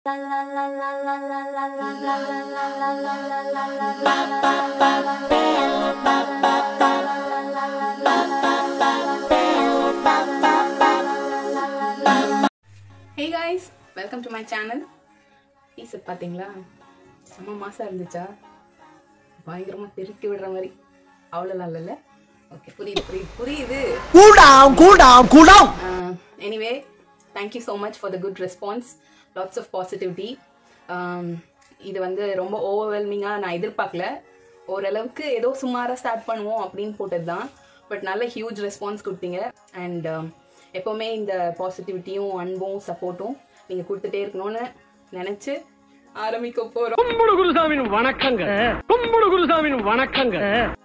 Hey guys, welcome to my channel. Piece பாத்தீங்களா செம மாசா இருந்துச்சா பயங்கரமா திருத்தி விடுற மாதிரி அவ்வளவுலாம் இல்ல ஓகே புரியுது cool down anyway thank you so much for the good response, lots of positivity. இது வந்து ரொம்ப ஓவர்வெல்மிங்கா நான் எதிர்பார்க்கல, ஓரளவுக்கு ஏதோ சுமாரா ஸ்டார்ட் பண்ணுவோம் அப்படின்னு போட்டதுதான். பட் நல்ல ஹியூஜ் ரெஸ்பான்ஸ் கொடுத்தீங்க. அண்ட் எப்போவுமே இந்த பாசிட்டிவிட்டியும் அன்பும் சப்போர்ட்டும் நீங்கள் கொடுத்துட்டே இருக்கணும்னு நினச்சி ஆரம்பிக்க போகிறோம். கும்பிடு குருசாமியின் வணக்கங்க, கும்பிடு குருசாமியின் வணக்கங்க.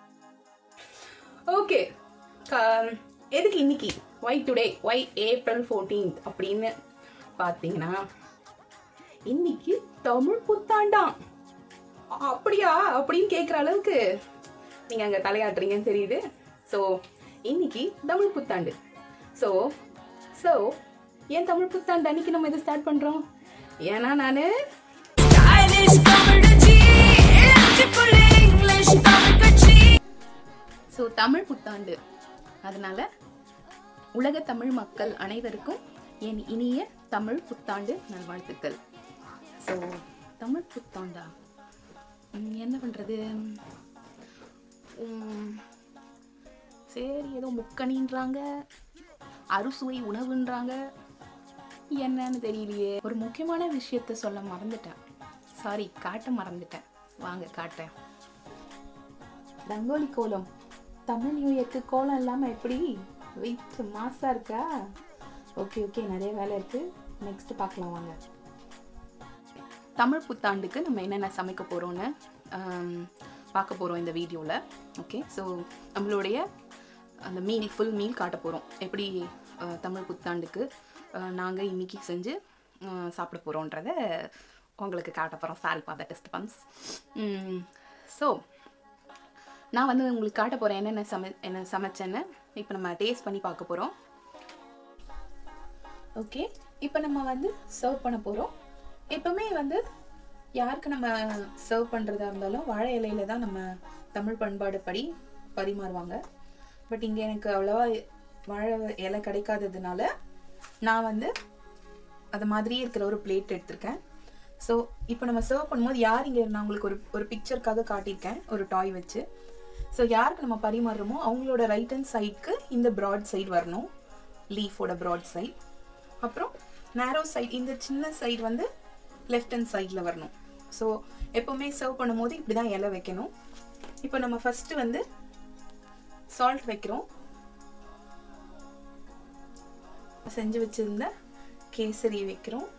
ஓகே, எதுக்கு இன்னைக்கு Y today, Y April 14th அப்படின்னு பார்த்தீங்கன்னா, இன்னைக்கு தமிழ் புத்தாண்டாம். அப்படியா அப்படின்னு கேட்குற அளவுக்கு நீங்கள் அங்கே தலையாட்டுறீங்கன்னு தெரியுது. ஸோ இன்னைக்கு தமிழ் புத்தாண்டு. ஸோ ஏன் தமிழ் புத்தாண்டு அன்னைக்கு நம்ம இதை ஸ்டார்ட் பண்ணுறோம்? ஏன்னா நான் தமிழ் புத்தாண்டு, அதனால உலக தமிழ் மக்கள் அனைவருக்கும் என் இனிய தமிழ் புத்தாண்டு நல்வாழ்த்துக்கள். ஸோ தமிழ் புத்தாண்டா என்ன பண்ணுறது? சரி, ஏதோ முக்கணின்றாங்க, அறுசுவை உணவுன்றாங்க, என்னன்னு தெரியலையே. ஒரு முக்கியமான விஷயத்த சொல்ல மறந்துட்டேன், சாரி காட்ட மறந்துட்டேன். வாங்க காட்டேன். ரங்கோலி கோலம், தமிழ் நியூ இயர்க்கு கோலம் இல்லாமல் எப்படி? வெயிட் மாசா இருக்கா? ஓகே நிறைய வேலை இருக்கு, நெக்ஸ்ட் பார்க்கலாம் வாங்க. தமிழ் புத்தாண்டுக்கு நம்ம என்னென்ன சமைக்க போகிறோன்னு பார்க்க போகிறோம் இந்த வீடியோவில். ஓகே, ஸோ நம்மளுடைய அந்த ஃபுல் மீல் காட்ட போகிறோம். எப்படி தமிழ் புத்தாண்டுக்கு நாங்கள் இன்றைக்கி செஞ்சு சாப்பிட போகிறோன்றத உங்களுக்கு காட்ட போகிறோம். சால்பா த டெஸ்ட் பம்ஸ். ஸோ நான் வந்து உங்களுக்கு காட்ட போகிறேன் என்ன சமைச்சேன்னு. இப்போ நம்ம டேஸ்ட் பண்ணி பார்க்க போகிறோம். ஓகே, இப்போ நம்ம வந்து சர்வ் பண்ண போகிறோம். எப்பவுமே வந்து யாருக்கு நம்ம சர்வ் பண்ணுறதா இருந்தாலும் வாழை இலையில தான் நம்ம தமிழ் பண்பாடு படி பரிமாறுவாங்க. பட் இங்கே எனக்கு அவ்வளோவா வாழை இலை கிடைக்காததுனால நான் வந்து அது மாதிரியே இருக்கிற ஒரு பிளேட் எடுத்திருக்கேன். ஸோ இப்போ நம்ம சர்வ் பண்ணும்போது யார் இங்கே நான் உங்களுக்கு ஒரு பிக்சருக்காக காட்டியிருக்கேன், ஒரு டாய் வச்சு. ஸோ யாருக்கு நம்ம பரிமாறுறோமோ அவங்களோட ரைட் ஹேண்ட் சைடுக்கு இந்த ப்ராட் சைடு வரணும், லீஃபோட ப்ராட் சைடு. அப்புறம் நேரோ சைடு, இந்த சின்ன சைடு வந்து லெஃப்ட் ஹேண்ட் சைடில் வரணும். ஸோ எப்போவுமே சர்வ் பண்ணும்போது இப்படி தான் இலை வைக்கணும். இப்போ நம்ம ஃபஸ்ட்டு வந்து சால்ட் வைக்கிறோம். செஞ்சு வச்சிருந்த கேசரி வைக்கிறோம்.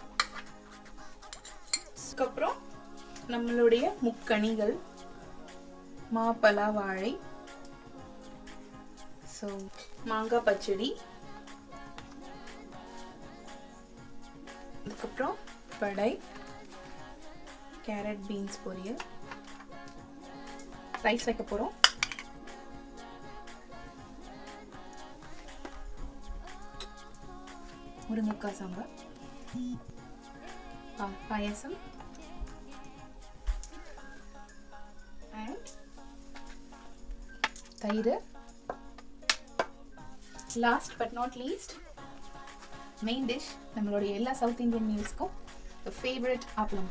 அதுக்கப்புறம் நம்மளுடைய முக்கணிகள், மாப்பழா வாழை, ஸோ மாங்காய் பச்சடி, அதுக்கப்புறம் வடை, கேரட் பீன்ஸ் பொரியல், ரைஸ் வைக்க போகிறோம். முருங்கைக்காய் சாம்பார், பாயசம், அண்ட் தயிர். Last but not least, main dish, நம்மளுடைய எல்லா சவுத் இந்தியன் மீல்ஸ்க்கும் ஃபேவரட் அப்பளம்.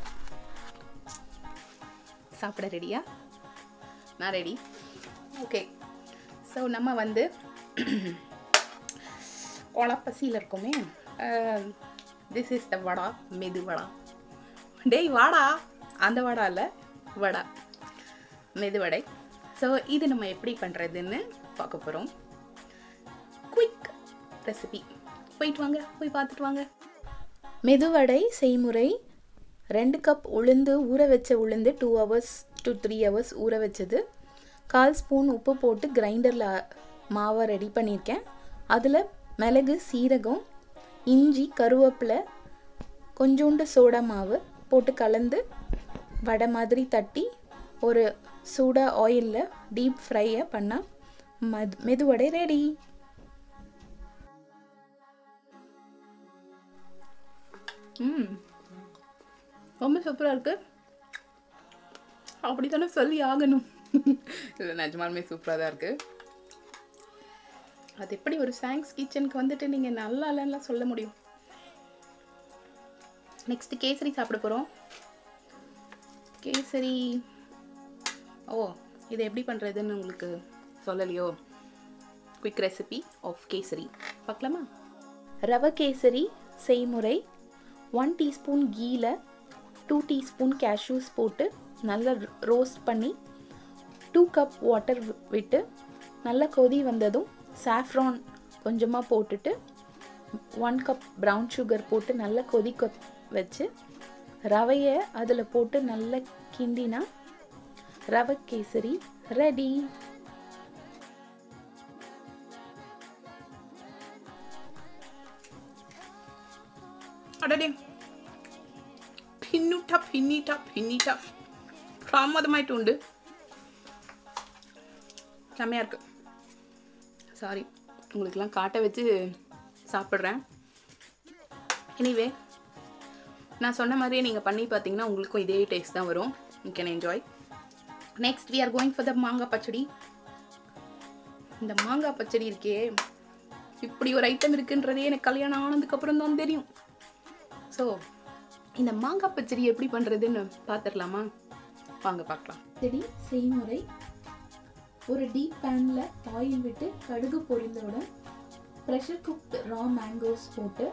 சாப்பிட ரெடியா? நான் ரெடி. ஓகே, ஸோ நம்ம வந்து கொலப்பசியில் இருக்கோமே. திஸ் இஸ் த வடா, மெது வடா. டேய் வாடா, அந்த வடா இல்லை, வடா, மெது வடை. ஸோ இது நம்ம எப்படி பண்ணுறதுன்னு பார்க்க போகிறோம். குயிக் ரெசிபி, போயிட்டு வாங்க, போய் பார்த்துட்டு வாங்க. மெதுவடை செய்முறை: 2 கப் உளுந்து, ஊற வச்ச உளுந்து 2 hours to 3 hours ஊற வச்சது. 1/4 ஸ்பூன் உப்பு போட்டு கிரைண்டரில் மாவை ரெடி பண்ணியிருக்கேன். அதில் மிளகு, சீரகம், இஞ்சி, கருவேப்பிலை, கொஞ்சோண்டு சோடா மாவு போட்டு கலந்து வடை மாதிரி தட்டி ஒரு சூடாக ஆயிலில் டீப் ஃப்ரையை பண்ணால் மெதுவடை ரெடி. ரொம்ப சூப்பராக இருக்குது. அப்படி தானே சொல்லி ஆகணும். இல்லை, நிஜமாலுமே சூப்பராக தான் இருக்குது. அது எப்படி ஒரு சாங்ஸ் கிச்சனுக்கு வந்துட்டு நீங்கள் நல்லா இல்லைன்னா சொல்ல முடியும். நெக்ஸ்ட்டு கேசரி சாப்பிட போகிறோம். கேசரி, ஓ இதை எப்படி பண்ணுறதுன்னு உங்களுக்கு சொல்லலையோ. குயிக் ரெசிபி ஆஃப் கேசரி பார்க்கலாமா? ரவை கேசரி செய்முறை. 1 டீஸ்பூன் கீயில் 2 டீஸ்பூன் கேஷ்யூஸ் போட்டு நல்லா ரோஸ்ட் பண்ணி 2 கப் வாட்டர் விட்டு நல்லா கொதி வந்ததும் சாஃப்ரான் கொஞ்சமாக போட்டுட்டு 1 கப் ப்ரௌன் சுகர் போட்டு நல்லா கொதிக்க வச்சு ரவையை அதில் போட்டு நல்லா கிண்டினா ரவை கேசரி ரெடி. அடடே, பின்னிட்டா பிரமாதமாயிட்டு உண்டு. செம்மையாக இருக்கு. சாரி, உங்களுக்கெல்லாம் காட்ட வச்சு சாப்பிட்றேன். எனிவே, நான் சொன்ன மாதிரியே நீங்கள் பண்ணி பார்த்தீங்கன்னா உங்களுக்கும் இதே டேஸ்ட் தான் வரும். You can enjoy. Next we are going for the மாங்காய் பச்சடி. இந்த மாங்காய் பச்சடி இருக்கே, இப்படி ஒரு ஐட்டம் இருக்குன்றதே எனக்கு கல்யாணம் ஆனதுக்கப்புறம் தான் தெரியும். ஸோ இந்த மாங்காய் பச்சடி எப்படி பண்ணுறதுன்னு பார்த்துடலாமா? வாங்க பார்க்கலாம். பச்சடி செய்முறை. ஒரு டீப் பேனில் ஆயில் விட்டு கடுகு பொரிந்தவுடன் ப்ரெஷர் குக்டு ரா மேங்கோஸ் போட்டு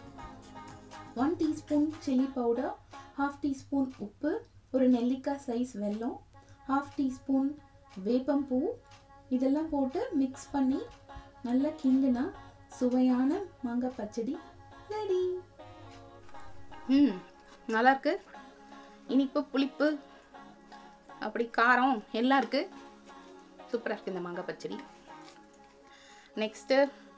1 டீஸ்பூன் சில்லி பவுடர், 1/2 டீஸ்பூன் உப்பு, ஒரு நெல்லிக்காய் சைஸ் வெல்லம், 1/2 டீஸ்பூன் வேப்பம்பூ இதெல்லாம் போட்டு மிக்ஸ் பண்ணி நல்லா கிண்டுனா சுவையான மாங்காய் பச்சடி ரெடி. நல்லாயிருக்கு. இனிப்பு, புளிப்பு, அப்படி காரம் எல்லாம் இருக்குது. சூப்பராக இருக்குது இந்த மாங்காய் பச்சடி. நெக்ஸ்ட்டு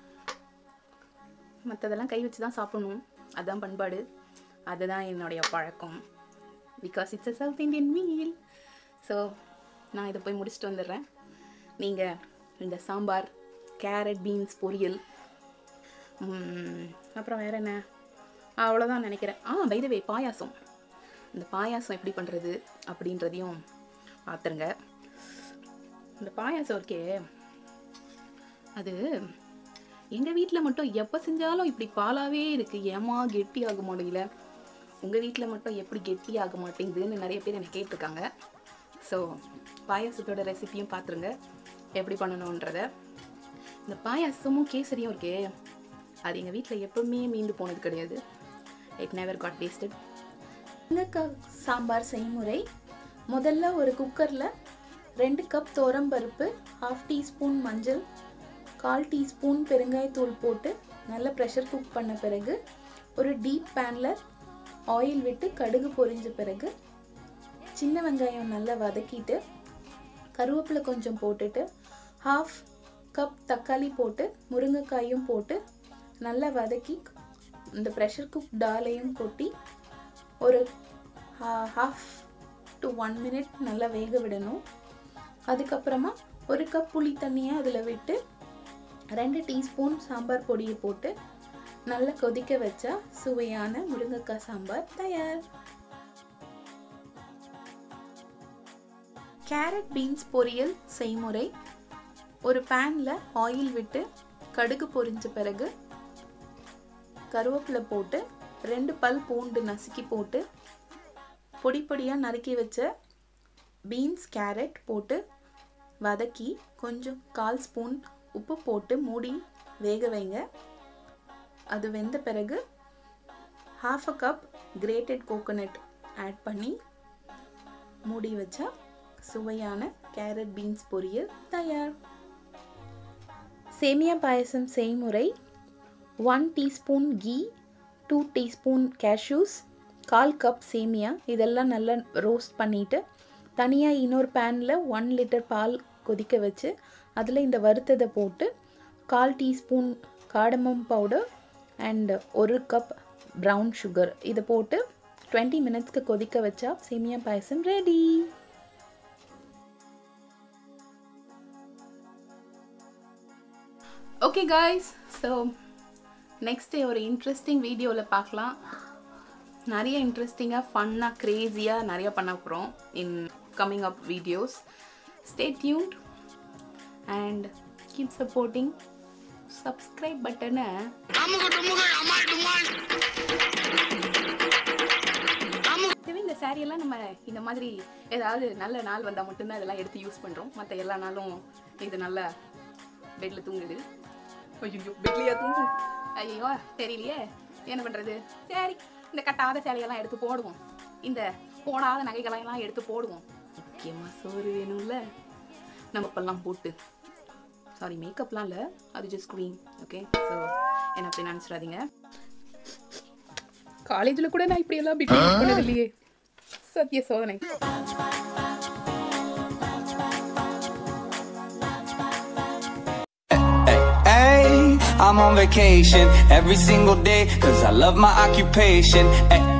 மற்றதெல்லாம் கை வச்சு தான் சாப்பிடணும். அதுதான் பண்பாடு, அதுதான் என்னுடைய பழக்கம். Because it's a south Indian meal. So நான் இதை போய் முடிச்சுட்டு வந்துடுறேன். நீங்கள் இந்த சாம்பார், கேரட் பீன்ஸ் பொரியல், அப்புறம் வேறு என்ன, அவ்வளோதான் நினைக்கிறேன். பை தி வே, பாயாசம். இந்த பாயாசம் எப்படி பண்ணுறது அப்படின்றதையும் பார்த்துருங்க. இந்த பாயாசம் இருக்கே, அது எங்கள் வீட்டில் மட்டும் எப்போ செஞ்சாலும் இப்படி பாலாகவே இருக்குது. ஏமா கெட்டி ஆக முடியல, உங்கள் வீட்டில் மட்டும் எப்படி கெட்டி ஆக மாட்டேங்குதுன்னு நிறைய பேர் என்னை கேட்டிருக்காங்க. ஸோ பாயாசத்தோட ரெசிப்பியும் பார்த்துருங்க எப்படி பண்ணணுன்றத. இந்த பாயாசமும் கேசரியும் இருக்கே, அது எங்கள் வீட்டில் எப்பவுமே மீண்டு போனது கிடையாது. It never got tasted. முருங்கைக்காய் சாம்பார் செய்முறை. முதல்ல ஒரு குக்கரில் 2 கப் துவரம்பருப்பு, 1/2 டீஸ்பூன் மஞ்சள், 1/4 டீஸ்பூன் பெருங்காயத்தூள் போட்டு நல்லா ப்ரெஷர் குக் பண்ண பிறகு ஒரு டீப் பேனில் ஆயில் விட்டு கடுகு பொரிஞ்ச பிறகு சின்ன வெங்காயம் நல்லா வதக்கிட்டு கருவேப்பிலை கொஞ்சம் போட்டுட்டு 1/2 கப் தக்காளி போட்டு முருங்கைக்காயும் போட்டு நல்லா வதக்கி இந்த ப்ரெஷர் குக் டாலையும் கொட்டி ஒரு 1/2 to 1 minute நல்லா வேக விடணும். அதுக்கப்புறமா 1 கப் புளி தண்ணியை அதில் விட்டு 2 டீஸ்பூன் சாம்பார் பொடியை போட்டு நல்லா கொதிக்க வச்சா சுவையான முருங்கைக்காய் சாம்பார் தயார். கேரட் பீன்ஸ் பொரியல் செய்முறை. ஒரு பேனில் ஆயில் விட்டு கடுகு பொரிஞ்ச பிறகு கருவேப்பிலை போட்டு 2 பல் பூண்டு நசுக்கி போட்டு பொடி பொடியாக நறுக்கி வச்ச பீன்ஸ் கேரட் போட்டு வதக்கி கொஞ்சம் 1/4 ஸ்பூன் உப்பு போட்டு மூடி வேக வைங்க. அது வெந்த பிறகு 1/2 கப் கிரேட்டட் கோகோனட் ஆட் பண்ணி மூடி வச்சா சுவையான கேரட் பீன்ஸ் பொரியல் தயார். சேமியா பாயசம் செய்முறை. 1 teaspoon ghee, 2 teaspoon cashews, 1/4 cup சேமியா இதெல்லாம் நல்லா ரோஸ்ட் பண்ணிவிட்டு தனியாக இன்னொரு பேனில் 1 லிட்டர் பால் கொதிக்க வச்சு அதில் இந்த வறுத்ததை போட்டு 1/4 teaspoon cardamom powder and 1 cup brown sugar இதை போட்டு 20 மினிட்ஸ்க்கு கொதிக்க வச்சா சேமியா பாயசம் ready. Okay guys, so next ஒரு இன்ட்ரெஸ்டிங் வீடியோவில் பார்க்கலாம். நிறைய இன்ட்ரெஸ்டிங்காக ஃபன்னாக க்ரேஸியாக நிறைய பண்ண போகிறோம் in coming up videos. Stay tuned and keep supporting. Subscribe பட்டனை இந்த சாரியெல்லாம் நம்ம இந்த மாதிரி ஏதாவது நல்ல நாள் வந்தால் மட்டும்தான் இதெல்லாம் எடுத்து யூஸ் பண்ணுறோம். மற்ற எல்லா நாளும் இது நல்லா பெட்டில் தூங்குது. ஐயோ பெட்லையா தூங்கும்? ஐயோ தெரியலையே என்ன பண்ணுறது. சரி இந்த கட்டாத சேலையெல்லாம் எடுத்து போடுவோம். இந்த போடாத நகைகளெல்லாம் எடுத்து போடுவோம். முக்கியமாக சோறு வேணும்ல. நம்ம இப்பெல்லாம் போட்டு சாரி மேக்கப்லாம் இல்லை, அது ஜஸ்ட் க்ரீம். ஓகே ஸோ என்ன அப்படி நினச்சிடாதீங்க. காலேஜில் கூட நான் இப்படியெல்லாம் பிஹேவ் பண்ணது இல்லையே. சத்திய சோதனை. I'm on vacation every single day 'cause I love my occupation.